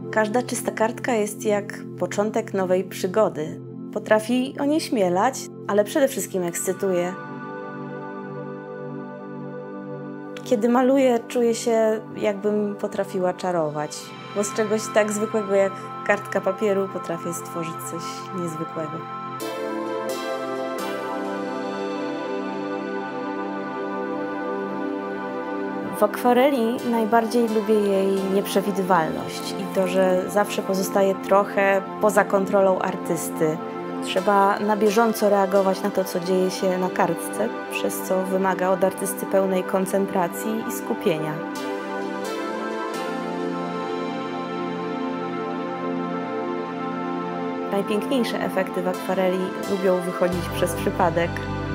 Każda czysta kartka jest jak początek nowej przygody. Potrafi onieśmielać, ale przede wszystkim ekscytuje. Kiedy maluję, czuję się, jakbym potrafiła czarować, bo z czegoś tak zwykłego jak kartka papieru potrafię stworzyć coś niezwykłego. W akwareli najbardziej lubię jej nieprzewidywalność i to, że zawsze pozostaje trochę poza kontrolą artysty. Trzeba na bieżąco reagować na to, co dzieje się na kartce, przez co wymaga od artysty pełnej koncentracji i skupienia. Najpiękniejsze efekty w akwareli lubią wychodzić przez przypadek.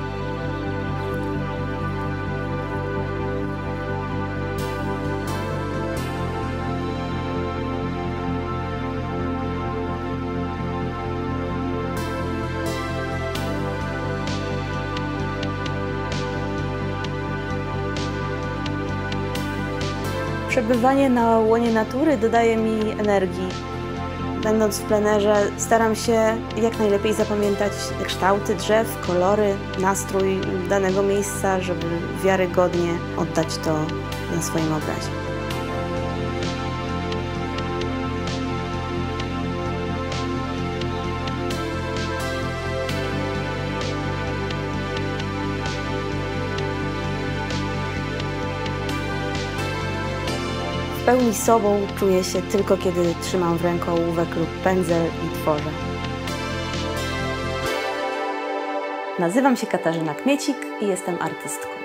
Przebywanie na łonie natury dodaje mi energii. Będąc w plenerze, staram się jak najlepiej zapamiętać kształty drzew, kolory, nastrój danego miejsca, żeby wiarygodnie oddać to na swoim obrazie. W pełni sobą czuję się tylko, kiedy trzymam w ręku ołówek lub pędzel i tworzę. Nazywam się Katarzyna Kmiecik i jestem artystką.